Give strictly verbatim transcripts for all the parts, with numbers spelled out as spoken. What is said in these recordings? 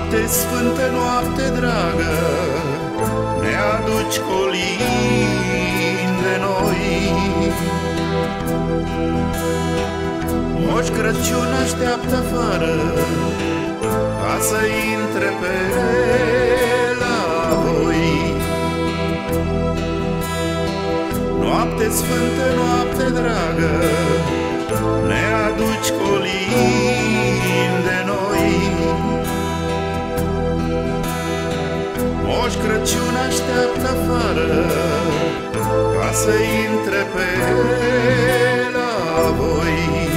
Noapte sfântă, noapte dragă, ne aduci colin de noi. Moș Crăciun așteaptă afară ca să intre pe la voi. Noapte sfântă, noapte dragă, ne aduci colin de noi. Moș Crăciun așteaptă afară ca să intre pe la voi.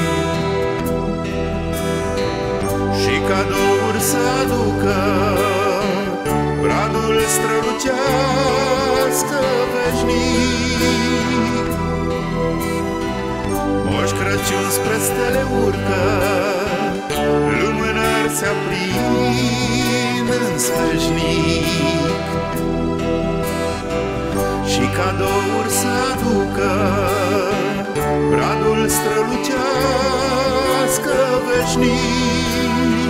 Și cadouri să aducă, bradul strălucească veșnic. Moș Crăciun spre stele urcă, lumânări se aprind în sfeșnic. Și cadouri să aducă, bradul strălucească veșnic.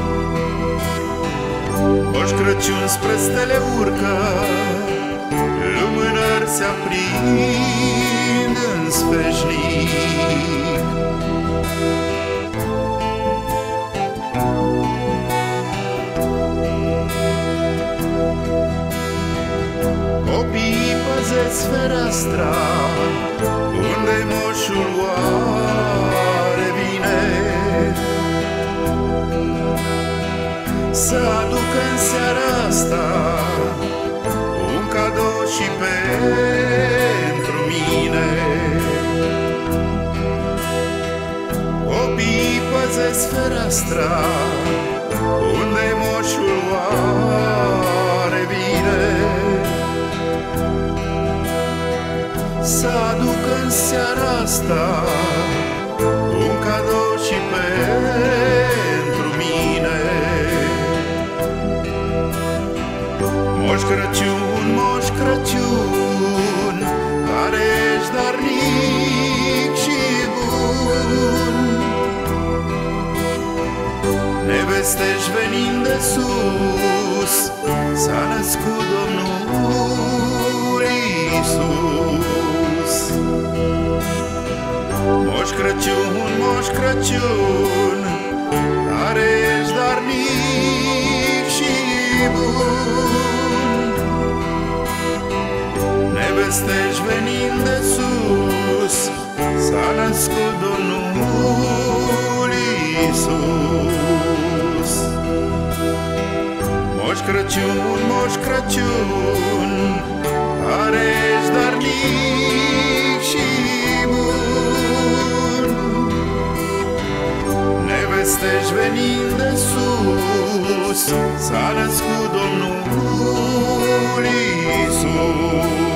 Moș Crăciun spre stele urcă, lumânări se aprind în sfeșnic. Copiii păzesc fereastra, unde moșul oare vine, să aducă în seara asta un cadou și pentru mine. Copiii păzesc fereastra, unde moșul oare vine, să aducă în seara asta un cadou și pentru mine. Moș Crăciun, Moș Crăciun, care ești darnic și bun, ne vestești venind de sus, s-a născut Domnul Iisus. Moș Crăciun, Moș Crăciun, care ești darnic și bun, ne vestești venind de sus, s-a născut Domnul Iisus. Moș Crăciun, Moș Crăciun, care ești darnic și bun, ne vestești venind de sus, s-a născut Domnul Iisus.